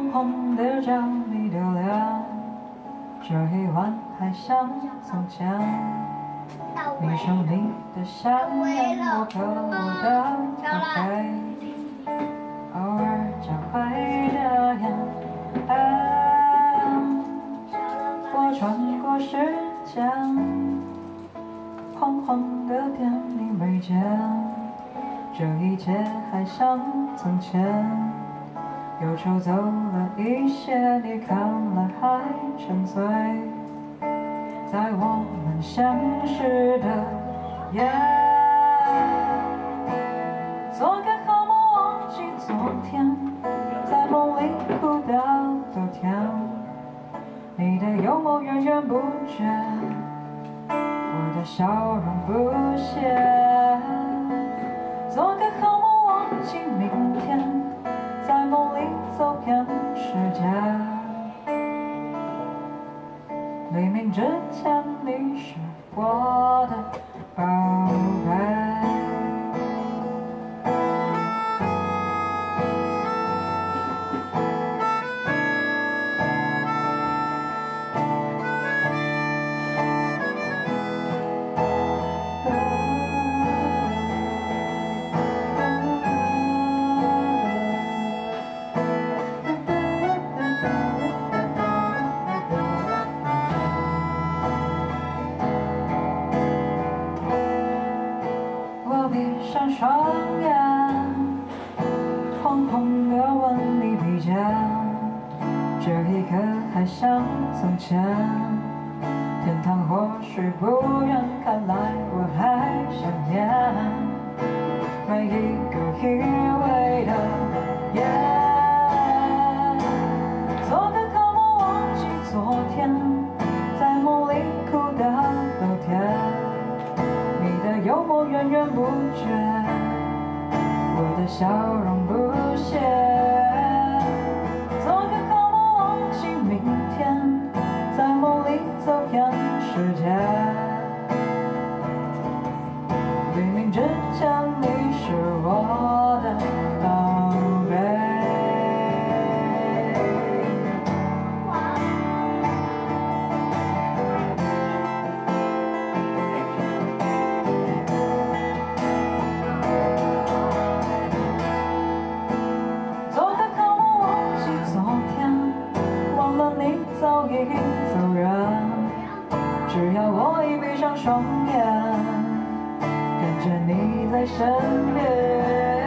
红红的着你的脸，这一晚还像从前。你手里的香烟，我喝我的咖啡，偶尔就会这样。我穿过时间，黄黄的店你没见，这一切还像从前。忧愁走了一些，你看来还沉醉在我们相识的夜。做个好梦，忘记昨天，在梦里哭到头天。你的幽默源源不绝，我的笑容不谢。做个好梦，忘记明天，在梦里走遍世界。黎明之前，你是我的宝贝。闭上双眼，红红的吻你鼻尖，这一刻还像从前。天堂或许不远，看来我还想念每一个依偎的夜。做个好梦，忘记昨天，在梦里哭到头天。你的幽默源源不绝，我的笑容不谢。做个好梦，忘记明天，在梦里走遍世界。黎明之前，你是我的宝贝。早已走远，只要我一闭上双眼，感觉你在身边。